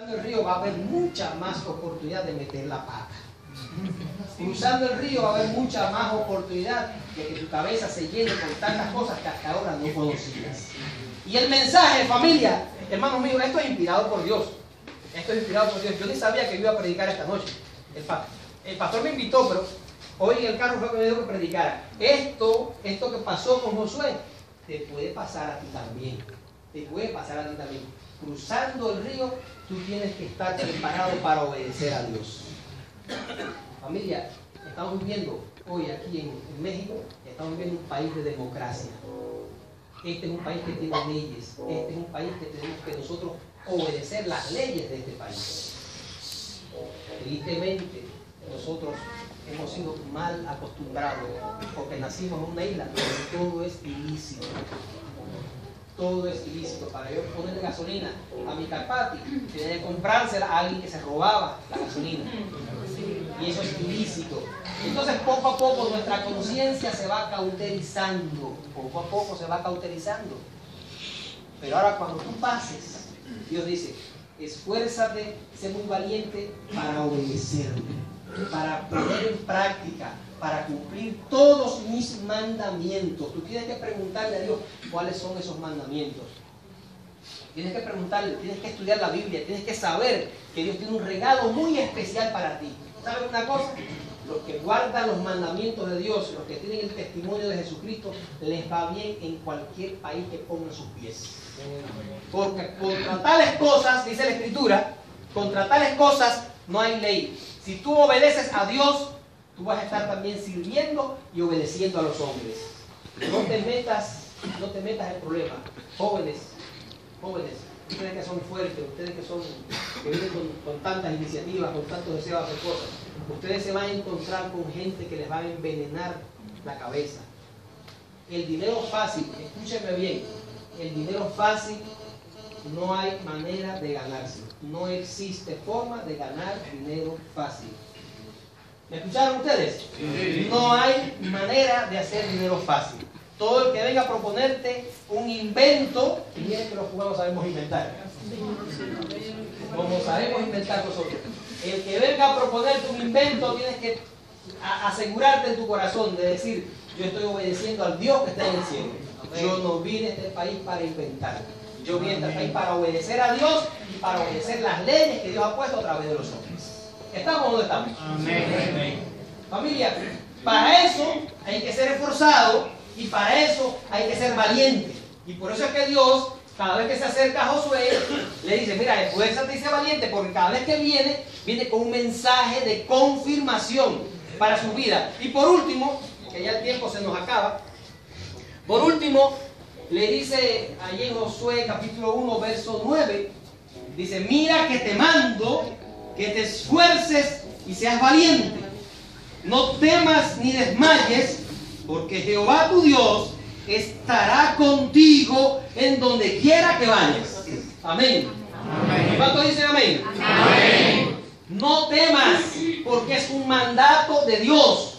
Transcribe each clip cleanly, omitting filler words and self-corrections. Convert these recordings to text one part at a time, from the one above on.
el río va a haber mucha más oportunidad de meter la pata. Cruzando el río va a haber mucha más oportunidad de que tu cabeza se llene con tantas cosas que hasta ahora no conocías. Y el mensaje, familia, hermanos míos, esto es inspirado por Dios. Esto es inspirado por Dios. Yo ni sabía que iba a predicar esta noche. El pastor me invitó, pero hoy en el carro fue que me dijo que predicara. Esto que pasó con Josué, te puede pasar a ti también. Te puede pasar a ti también. Cruzando el río, tú tienes que estar preparado para obedecer a Dios. Familia, estamos viviendo hoy aquí en México, estamos viviendo un país de democracia. Este es un país que tiene leyes. Este es un país que tenemos que nosotros obedecer las leyes de este país. Tristemente, nosotros hemos sido mal acostumbrados porque nacimos en una isla donde todo es ilícito. Todo es ilícito. Para yo ponerle gasolina a mi Carpati, tenía que comprársela a alguien que se robaba la gasolina. Y eso es ilícito. Entonces, poco a poco nuestra conciencia se va cauterizando. Poco a poco se va cauterizando. Pero ahora cuando tú pases, Dios dice, esfuérzate, sé muy valiente para obedecerme, para poner en práctica, para cumplir todos mis mandamientos. Tú tienes que preguntarle a Dios cuáles son esos mandamientos. Tienes que preguntarle, tienes que estudiar la Biblia, tienes que saber que Dios tiene un regalo muy especial para ti. ¿Sabes una cosa? Los que guardan los mandamientos de Dios, los que tienen el testimonio de Jesucristo, les va bien en cualquier país que pongan sus pies. Porque contra tales cosas, dice la Escritura, contra tales cosas no hay ley. Si tú obedeces a Dios, tú vas a estar también sirviendo y obedeciendo a los hombres. No te metas en problemas. Jóvenes, ustedes que son fuertes, ustedes que viven con tantas iniciativas, con tantos deseos de hacer cosas, ustedes se van a encontrar con gente que les va a envenenar la cabeza. El dinero fácil, escúchenme bien, el dinero fácil no hay manera de ganarse. No existe forma de ganar dinero fácil. ¿Me escucharon ustedes? Sí. No hay manera de hacer dinero fácil. Todo el que venga a proponerte un invento, y miren que los cubanos sabemos inventar. Como sabemos inventar nosotros. El que venga a proponerte un invento, tienes que asegurarte en tu corazón de decir, yo estoy obedeciendo al Dios que está en el cielo. Yo no vine a este país para inventar. Yo vine a este país para obedecer a Dios y para obedecer las leyes que Dios ha puesto a través de los hombres. ¿Estamos o no estamos? Amén. Familia, para eso hay que ser esforzado y para eso hay que ser valiente. Y por eso es que Dios, cada vez que se acerca a Josué, le dice, mira, esfuérzate y sé valiente, porque cada vez que viene con un mensaje de confirmación para su vida. Y por último, que ya el tiempo se nos acaba, por último, le dice allí en Josué capítulo 1, verso 9, dice, mira que te mando que te esfuerces y seas valiente. No temas ni desmayes, porque Jehová tu Dios estará contigo en donde quiera que vayas. Amén. Amén. ¿Cuántos dicen amén? Amén. No temas, porque es un mandato de Dios.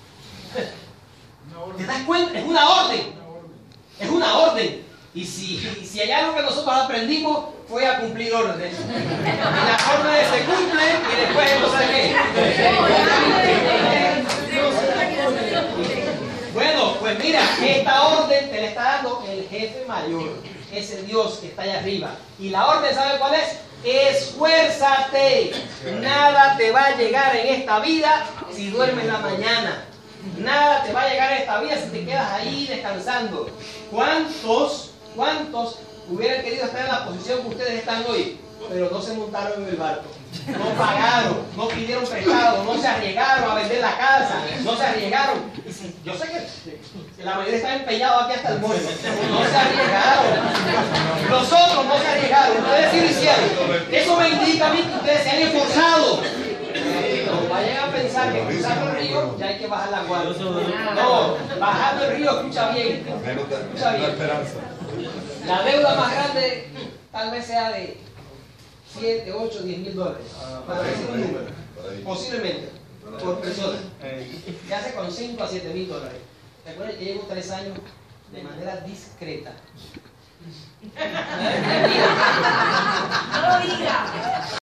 ¿Te das cuenta? Es una orden. Es una orden. Y si hay algo que nosotros aprendimos, fue a cumplir órdenes. Y las órdenes se cumplen y después entonces ¿qué? Bueno, pues mira, esta orden te la está dando el jefe mayor, ese Dios que está allá arriba. Y la orden, ¿sabe cuál es? Esfuérzate. Nada te va a llegar en esta vida si duermes la mañana. Nada te va a llegar en esta vida si te quedas ahí descansando. ¿Cuántos hubieran querido estar en la posición que ustedes están hoy? Pero no se montaron en el barco, no pagaron, no pidieron prestado, no se arriesgaron a vender la casa, no se arriesgaron. Y si, yo sé que la mayoría están empeñados aquí hasta el muelle, no se arriesgaron. Los otros no se arriesgaron, ustedes sí lo hicieron. Eso me indica a mí que ustedes se han esforzado. No vayan a pensar que cruzando el río ya hay que bajar la guardia. No, bajando el río, escucha bien. Escucha bien. La deuda más grande tal vez sea de 7, 8, 10 mil dólares. Para decir un número. Posiblemente. Por persona. Se hace con 5 a 7 mil dólares. Recuerden que llevo 3 años de manera discreta. No lo diga.